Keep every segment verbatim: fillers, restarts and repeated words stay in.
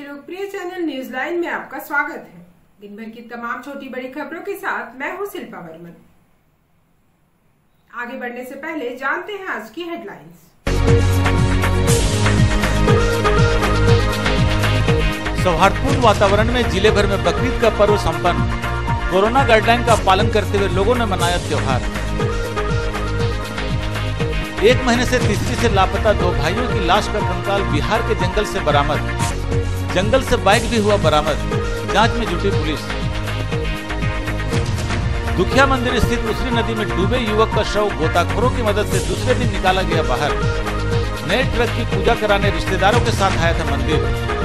लोकप्रिय channel news line में आपका स्वागत है। दिन भर की तमाम छोटी बड़ी खबरों के साथ मैं हूं शिल्पा वर्मन। आगे बढ़ने से पहले जानते हैं आज की हेडलाइंस। सौहार्दपूर्ण वातावरण में जिले भर में बकरीद का पर्व संपन्न। कोरोना गाइडलाइन का पालन करते हुए लोगों ने मनाया त्योहार। एक महीने से तीसरी से लापता दो भाइयों की लाश का कंकाल बिहार के जंगल से बरामद। जंगल से बाइक भी हुआ बरामद। जांच में जुटी पुलिस। दुखिया मंदिर स्थित उसरी नदी में डूबे युवक का शव गोताखोरों की मदद से दूसरे दिन निकाला गया बाहर। नए ट्रक की पूजा कराने रिश्तेदारों के साथ आया था मंदिर।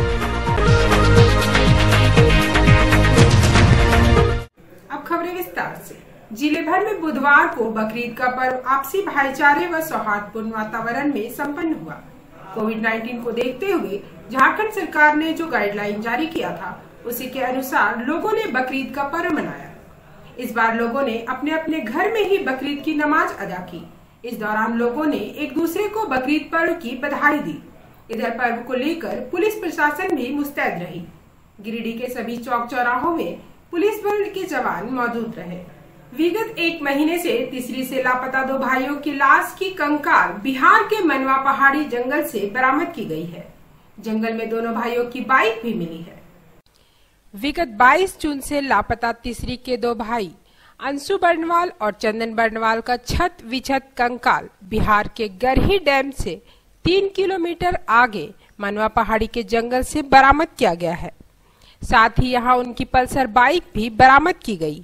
अब खबरें विस्तार से। जिले भर में बुधवार को बकरीद का पर्व आपसी भाईचारे व सौहार्दपूर्ण वातावरण में संपन्न हुआ। कोविड उन्नीस को देखते हुए झारखंड सरकार ने जो गाइडलाइन जारी किया था उसी के अनुसार लोगों ने बकरीद का पर्व मनाया। इस बार लोगों ने अपने अपने घर में ही बकरीद की नमाज अदा की। इस दौरान लोगों ने एक दूसरे को बकरीद पर्व की बधाई दी। इधर पर्व को लेकर पुलिस प्रशासन भी मुस्तैद रही। गिरिडीह के सभी चौक चौराहों में पुलिस बल के जवान मौजूद रहे। विगत एक महीने से तीसरी से लापता दो भाइयों की लाश की कंकाल बिहार के मनवा पहाड़ी जंगल से बरामद की गई है। जंगल में दोनों भाइयों की बाइक भी मिली है। विगत बाईस जून से लापता तीसरी के दो भाई अंशु बर्णवाल और चंदन बर्णवाल का छत विछत कंकाल बिहार के गरही डैम से तीन किलोमीटर आगे मनवा पहाड़ी के जंगल से बरामद किया गया है। साथ ही यहाँ उनकी पल्सर बाइक भी बरामद की गई।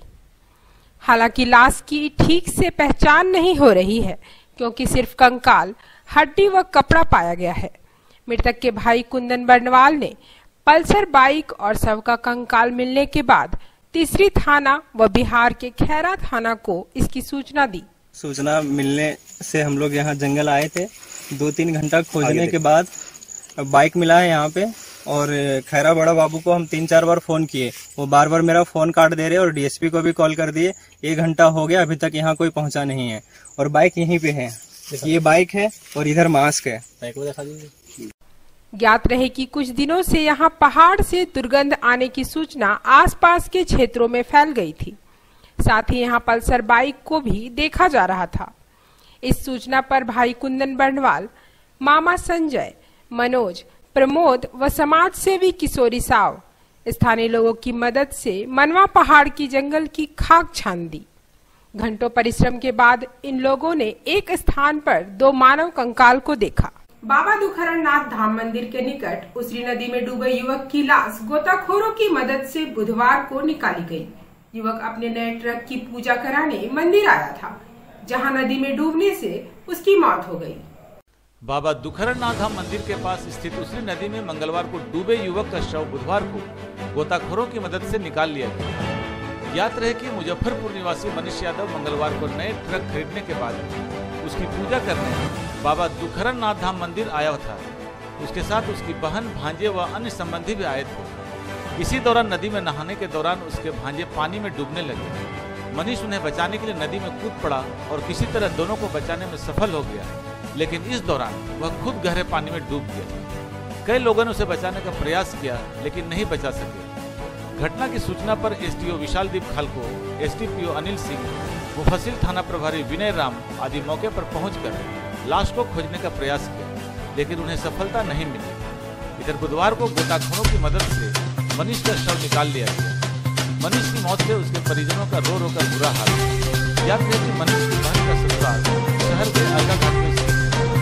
हालांकि लाश की ठीक से पहचान नहीं हो रही है क्योंकि सिर्फ कंकाल, हड्डी व कपड़ा पाया गया है। मृतक के भाई कुंदन बर्णवाल ने पल्सर बाइक और शव का कंकाल मिलने के बाद तीसरी थाना व बिहार के खैरा थाना को इसकी सूचना दी। सूचना मिलने से हम लोग यहाँ जंगल आए थे। दो तीन घंटा खोजने के बाद बाइक मिला है यहाँ पे। और खैरा बड़ा बाबू को हम तीन चार बार फोन किए, वो बार बार मेरा फोन काट दे रहे और डीएसपी को भी कॉल कर दिए। एक घंटा हो गया, अभी तक यहाँ कोई पहुँचा नहीं है। और बाइक यहीं पे है, ये बाइक है और इधर मास्क है। बाइक को दिखा दीजिए। ज्ञात रहे कि कुछ दिनों से यहाँ पहाड़ से दुर्गंध आने की सूचना आसपास के क्षेत्रों में फैल गई थी। साथ ही यहाँ पल्सर बाइक को भी देखा जा रहा था। इस सूचना पर भाई कुंदन बर्णवाल, मामा संजय, मनोज, प्रमोद व समाज सेवी किशोरी साव स्थानीय लोगों की मदद से मनवा पहाड़ की जंगल की खाक छान दी। घंटों परिश्रम के बाद इन लोगों ने एक स्थान पर दो मानव कंकाल को देखा। बाबा दुखरण नाथ धाम मंदिर के निकट उसरी नदी में डूबे युवक की लाश गोताखोरों की मदद से बुधवार को निकाली गई। युवक अपने नए ट्रक की पूजा कराने मंदिर आया था, जहां नदी में डूबने से उसकी मौत हो गई। बाबा दुखरण नाथ धाम मंदिर के पास स्थित उसरी नदी में मंगलवार को डूबे युवक का शव बुधवार को गोताखोरों की मदद से निकाल लिया गया। ज्ञात रहे कि मुजफ्फरपुर निवासी मनीष यादव मंगलवार को नए ट्रक खरीदने के बाद उसकी पूजा करने बाबा दुखरण नाथ धाम मंदिर आया था। उसके साथ उसकी बहन, भांजे व अन्य संबंधी भी आए थे। इसी दौरान नदी में नहाने के दौरान उसके भांजे पानी में डूबने लगे। मनीष उन्हें बचाने के लिए नदी में कूद पड़ा और किसी तरह दोनों को बचाने में सफल हो गया, लेकिन इस दौरान वह खुद गहरे पानी में डूब गया। कई लोगों ने उसे बचाने का प्रयास किया लेकिन नहीं बचा सके। घटना की सूचना पर एसडीओ विशाल दीप खालको, एसडीपीओ अनिल सिंह, मुफस्सिल थाना प्रभारी विनय राम आदि मौके पर पहुंचकर लाश को खोजने का प्रयास किया, लेकिन उन्हें सफलता नहीं मिली। इधर बुधवार को गोताखोरों की मदद से मनीष का शव निकाल लिया गया। मनीष की मौत से उसके परिजनों का रो रो कर बुरा हाल। याद है कि मनीष की बहन का ससुराल शहर के अलगा घाट में स्थित है।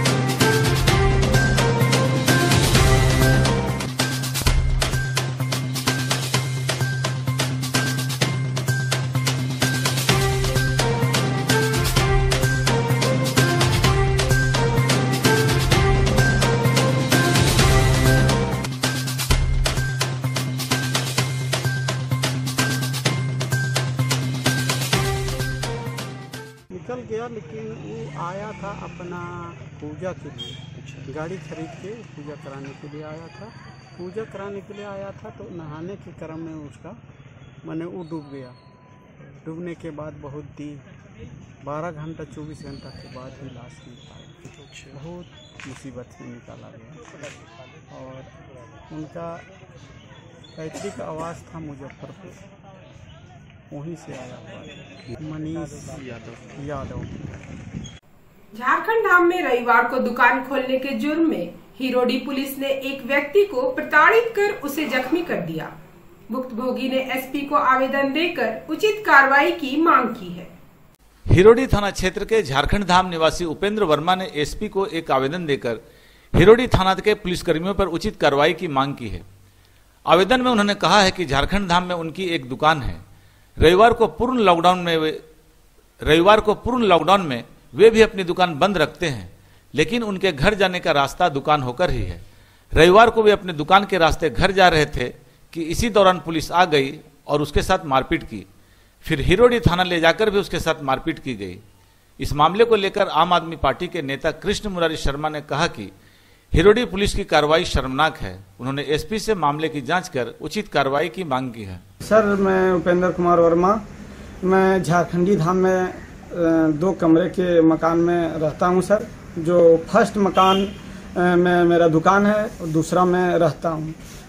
निकल गया, लेकिन वो आया था अपना पूजा के लिए, गाड़ी खरीद के पूजा कराने के लिए आया था। पूजा कराने के लिए आया था तो नहाने के क्रम में उसका मैंने वो डूब गया। डूबने के बाद बहुत दिन बारह घंटा चौबीस घंटा के बाद ही लाश निकाली। बहुत मुसीबत से निकाला गया और उनका पैतृक आवास था मुजफ्फरपुर, वहीं से आया हुआ मनीष यादव यादव झारखंड धाम में रविवार को दुकान खोलने के जुर्म में हिरोडी पुलिस ने एक व्यक्ति को प्रताड़ित कर उसे जख्मी कर दिया। भुक्तभोगी ने एसपी को आवेदन देकर उचित कार्रवाई की मांग की है। हिरोडी थाना क्षेत्र के झारखंड धाम निवासी उपेंद्र वर्मा ने एसपी को एक आवेदन देकर हिरोडी थाना के पुलिसकर्मियों पर उचित कार्रवाई की मांग की है। आवेदन में उन्होंने कहा है कि झारखंड धाम में उनकी एक दुकान है। रविवार को पूर्ण लॉकडाउन में वे रविवार को पूर्ण लॉकडाउन में वे भी अपनी दुकान बंद रखते हैं, लेकिन उनके घर जाने का रास्ता दुकान होकर ही है। रविवार को वे अपने दुकान के रास्ते घर जा रहे थे कि इसी दौरान पुलिस आ गई और उसके साथ मारपीट की। फिर हिरोडी थाना ले जाकर भी उसके साथ मारपीट की गई। इस मामले को लेकर आम आदमी पार्टी के नेता कृष्ण मुरारी शर्मा ने कहा कि हिरोडी पुलिस की कार्रवाई शर्मनाक है। उन्होंने एसपी से मामले की जांच कर उचित कार्रवाई की मांग की है। सर, मैं उपेंद्र कुमार वर्मा, मैं झारखंडी धाम में दो कमरे के मकान में रहता हूं सर। जो फर्स्ट मकान में मेरा दुकान है और दूसरा में रहता हूं।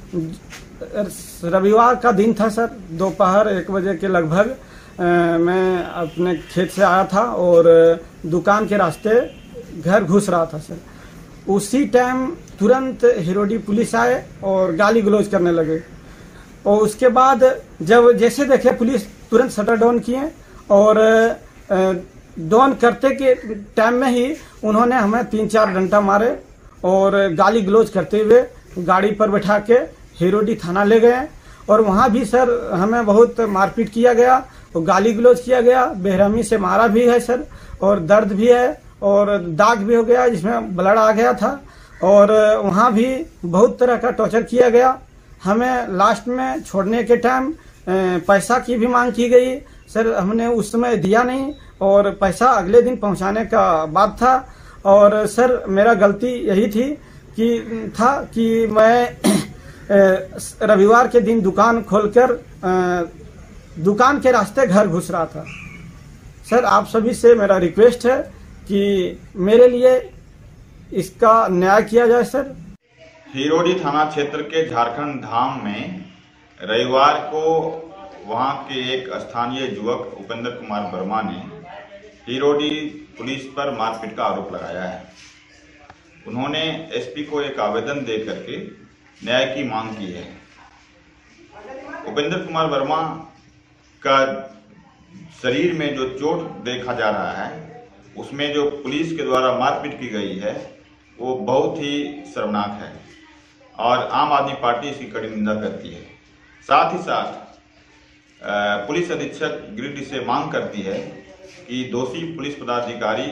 रविवार का दिन था सर, दोपहर एक बजे के लगभग मैं अपने खेत से आया था और दुकान के रास्ते घर घुस रहा था सर। उसी टाइम तुरंत हिरोडी पुलिस आए और गाली गलौज करने लगे और उसके बाद जब जैसे देखे पुलिस तुरंत शटर डाउन किए और डाउन करते के टाइम में ही उन्होंने हमें तीन चार घंटा मारे और गाली गलौज करते हुए गाड़ी पर बैठा के हिरोडी थाना ले गए और वहाँ भी सर हमें बहुत मारपीट किया गया और गाली गलौज किया गया। बेरहमी से मारा भी है सर और दर्द भी है और दाग भी हो गया जिसमें ब्लड आ गया था और वहाँ भी बहुत तरह का टॉर्चर किया गया। हमें लास्ट में छोड़ने के टाइम पैसा की भी मांग की गई सर। हमने उस समय दिया नहीं और पैसा अगले दिन पहुंचाने का बात था और सर मेरा गलती यही थी कि था कि मैं रविवार के दिन दुकान खोलकर दुकान के रास्ते घर घुस रहा था। सर आप सभी से मेरा रिक्वेस्ट है कि मेरे लिए इसका न्याय किया जाए सर। हिरोडी थाना क्षेत्र के झारखंड धाम में रविवार को वहां के एक स्थानीय युवक उपेंद्र कुमार वर्मा ने हिरोडी पुलिस पर मारपीट का आरोप लगाया है। उन्होंने एसपी को एक आवेदन दे करके न्याय की मांग की है। उपेंद्र कुमार वर्मा का शरीर में जो चोट देखा जा रहा है उसमें जो पुलिस के द्वारा मारपीट की गई है वो बहुत ही शर्मनाक है और आम आदमी पार्टी इसकी कड़ी निंदा करती है। साथ ही साथ पुलिस अधीक्षक गिरिडीह से मांग करती है कि दोषी पुलिस पदाधिकारी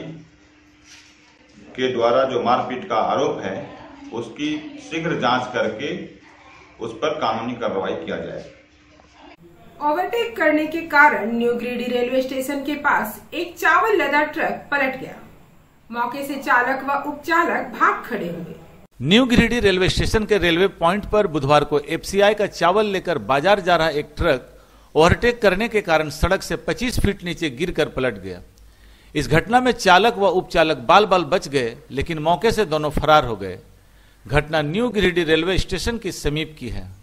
के द्वारा जो मारपीट का आरोप है उसकी शीघ्र जांच करके उस पर कानूनी कार्रवाई किया जाए। ओवरटेक करने के कारण न्यू गिरिडीह रेलवे स्टेशन के पास एक चावल लदा ट्रक पलट गया। मौके से चालक व उपचालक भाग खड़े हुए। न्यू गिरिडीह रेलवे स्टेशन के रेलवे पॉइंट पर बुधवार को एफसीआई का चावल लेकर बाजार जा रहा एक ट्रक ओवरटेक करने के कारण सड़क से पच्चीस फीट नीचे गिरकर पलट गया। इस घटना में चालक व उपचालक बाल बाल बच गए, लेकिन मौके से दोनों फरार हो गए। घटना न्यू गिरिडीह रेलवे स्टेशन के समीप की है।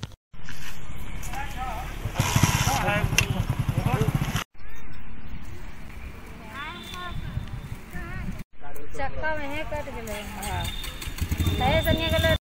चक्का में है कट गए। हां तय सनिया गले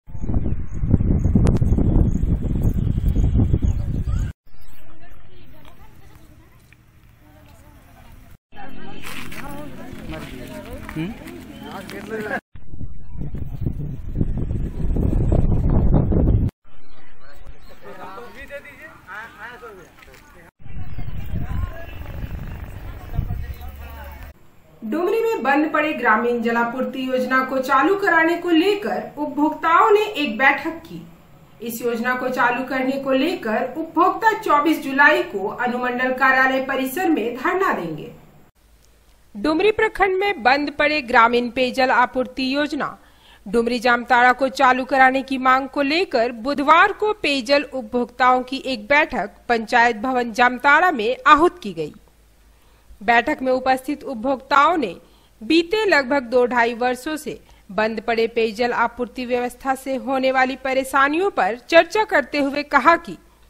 डुमरी में बंद पड़े ग्रामीण जलापूर्ति योजना को चालू कराने को लेकर उपभोक्ताओं ने एक बैठक की। इस योजना को चालू करने को लेकर उपभोक्ता चौबीस जुलाई को अनुमंडल कार्यालय परिसर में धरना देंगे। डुमरी प्रखंड में बंद पड़े ग्रामीण पेयजल आपूर्ति योजना डुमरी जामताड़ा को चालू कराने की मांग को लेकर बुधवार को पेयजल उपभोक्ताओं की एक बैठक पंचायत भवन जामताड़ा में आहूत की गई। बैठक में उपस्थित उपभोक्ताओं ने बीते लगभग दो ढाई वर्षों से बंद पड़े पेयजल आपूर्ति व्यवस्था से होने वाली परेशानियों पर चर्चा करते हुए कहा कि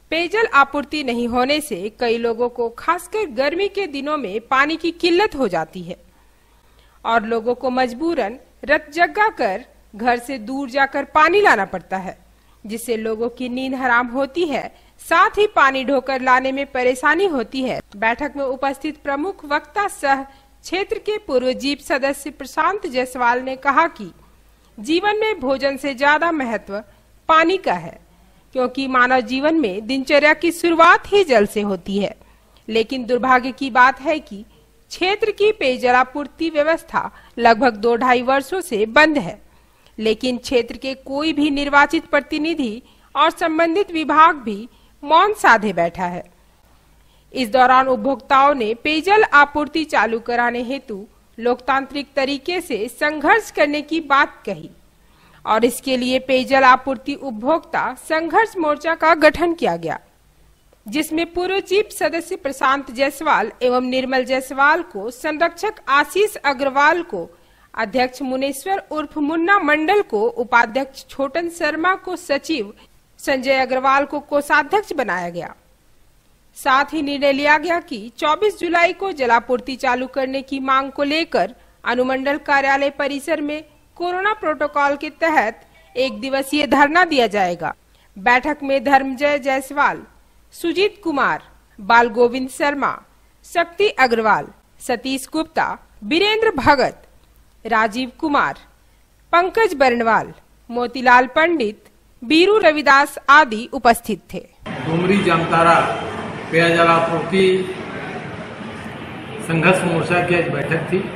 पेयजल आपूर्ति नहीं होने से कई लोगों को खासकर गर्मी के दिनों में पानी की किल्लत हो जाती है और लोगों को मजबूरन रत जगा कर घर से दूर जाकर पानी लाना पड़ता है, जिससे लोगों की नींद हराम होती है, साथ ही पानी ढोकर लाने में परेशानी होती है। बैठक में उपस्थित प्रमुख वक्ता सह क्षेत्र के पूर्व जीप सदस्य प्रशांत जायसवाल ने कहा कि जीवन में भोजन से ज्यादा महत्व पानी का है, क्योंकि मानव जीवन में दिनचर्या की शुरुआत ही जल से होती है। लेकिन दुर्भाग्य की बात है कि क्षेत्र की पेयजलापूर्ति व्यवस्था लगभग दो ढाई वर्षों से बंद है, लेकिन क्षेत्र के कोई भी निर्वाचित प्रतिनिधि और संबंधित विभाग भी मौन साधे बैठा है। इस दौरान उपभोक्ताओं ने पेयजल आपूर्ति चालू कराने हेतु लोकतांत्रिक तरीके से संघर्ष करने की बात कही और इसके लिए पेयजल आपूर्ति उपभोक्ता संघर्ष मोर्चा का गठन किया गया, जिसमें पूर्व चीफ सदस्य प्रशांत जायसवाल एवं निर्मल जायसवाल को, संरक्षक आशीष अग्रवाल को, अध्यक्ष मुनेश्वर उर्फ मुन्ना मंडल को, उपाध्यक्ष छोटन शर्मा को, सचिव संजय अग्रवाल को कोषाध्यक्ष बनाया गया। साथ ही निर्णय लिया गया कि चौबीस जुलाई को जलापूर्ति चालू करने की मांग को लेकर अनुमंडल कार्यालय परिसर में कोरोना प्रोटोकॉल के तहत एक दिवसीय धरना दिया जाएगा। बैठक में धर्मजय जायसवाल, सुजीत कुमार, बाल गोविंद शर्मा, शक्ति अग्रवाल, सतीश गुप्ता, बीरेंद्र भगत, राजीव कुमार, पंकज बर्णवाल, मोतीलाल पंडित, बीरू रविदास आदि उपस्थित थे। डुमरी जामतारा पेयजल आपूर्ति संघर्ष मोर्चा की आज बैठक थी।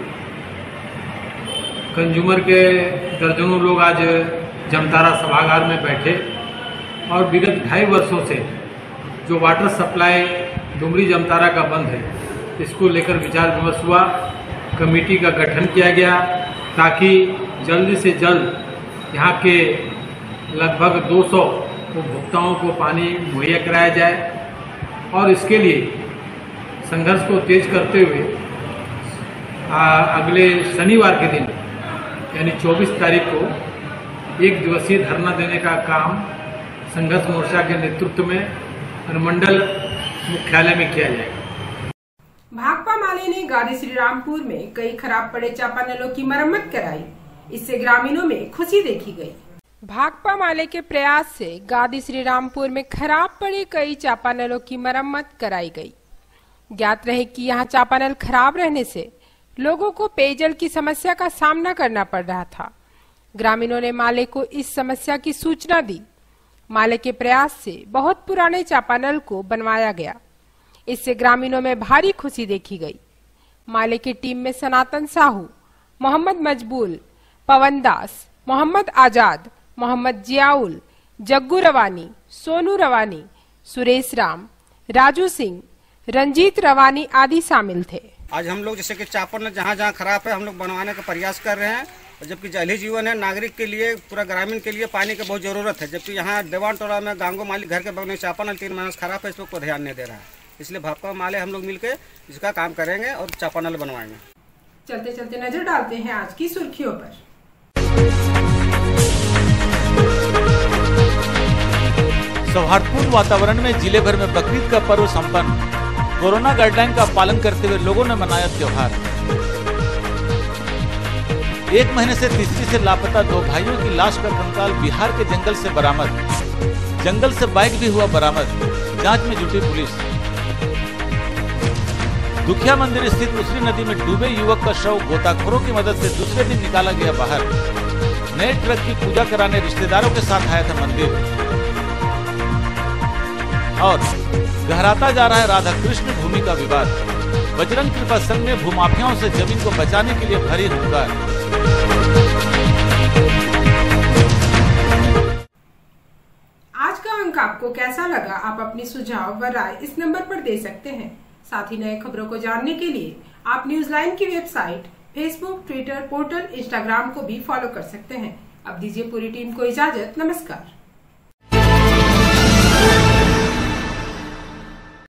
कंज्यूमर के दर्जनों लोग आज जामतारा सभागार में बैठे और विगत ढाई वर्षों से जो वाटर सप्लाई डुमरी जामतारा का बंद है, इसको लेकर विचार विमर्श हुआ। कमेटी का गठन किया गया ताकि जल्द से जल्द यहाँ के लगभग दो सौ उपभोक्ताओं को पानी मुहैया कराया जाए और इसके लिए संघर्ष को तेज करते हुए आ, अगले शनिवार के दिन यानी चौबीस तारीख को एक दिवसीय धरना देने का काम संघर्ष मोर्चा के नेतृत्व में अनुमंडल मुख्यालय में किया जाएगा। भाकपा माले ने गादी श्रीरामपुर में कई खराब पड़े चापानलों की मरम्मत कराई, इससे ग्रामीणों में खुशी देखी गई। भाकपा माले के प्रयास से गादी श्रीरामपुर में खराब पड़े कई चापानलों की मरम्मत कराई गई। ज्ञात रहे कि यहाँ चापानल खराब रहने से लोगों को पेयजल की समस्या का सामना करना पड़ रहा था। ग्रामीणों ने माले को इस समस्या की सूचना दी। माले के प्रयास से बहुत पुराने चापानल को बनवाया गया, इससे ग्रामीणों में भारी खुशी देखी गई। माले की टीम में सनातन साहू, मोहम्मद मजबूल, पवन दास, मोहम्मद आजाद, मोहम्मद जियाउल, जग्गू रवानी, सोनू रवानी, सुरेश राम, राजू सिंह, रंजीत रवानी आदि शामिल थे। आज हम लोग जैसे कि चापानल जहाँ जहाँ खराब है हम लोग बनवाने का प्रयास कर रहे हैं, और जबकि जल ही जीवन है, नागरिक के लिए, पूरा ग्रामीण के लिए पानी की बहुत जरूरत है। जबकि यहाँ देवान टोला में गांगो मालिक घर के बगल में चापानल तीन महीने से खराब है, इस पर ध्यान नहीं दे रहा है। इसलिए भाकपा माले हम लोग मिलकर इसका काम करेंगे और चापानल बनवाएंगे। चलते चलते नजर डालते हैं आज की सुर्खियों पर। सौहार्दपूर्ण वातावरण में जिले भर में बकरीद का पर्व संपन्न। कोरोना गाइडलाइन का पालन करते हुए लोगों ने मनाया त्योहार। एक महीने से तीसरी से लापता दो भाइयों की लाश का कंकाल बिहार के जंगल से बरामद। जंगल से बाइक भी हुआ बरामद, जांच में जुटी पुलिस। दुखिया मंदिर स्थित उसरी नदी में डूबे युवक का शव गोताखोरों की मदद से दूसरे दिन निकाला गया बाहर। नए ट्रक की पूजा कराने रिश्तेदारों के साथ आया था मंदिर। और गहराता जा रहा है राधा कृष्ण भूमि का विवाद। बजरंग कृपा संघ ने भूमाफियाओं से जमीन को बचाने के लिए भरी हुंकार। आज का अंक आपको कैसा लगा? आप अपनी सुझाव व राय इस नंबर पर दे सकते हैं। साथ ही नए खबरों को जानने के लिए आप न्यूज लाइन की website, Facebook, Twitter, portal, Instagram को भी फॉलो कर सकते हैं। अब दीजिए पूरी टीम को इजाजत। नमस्कार।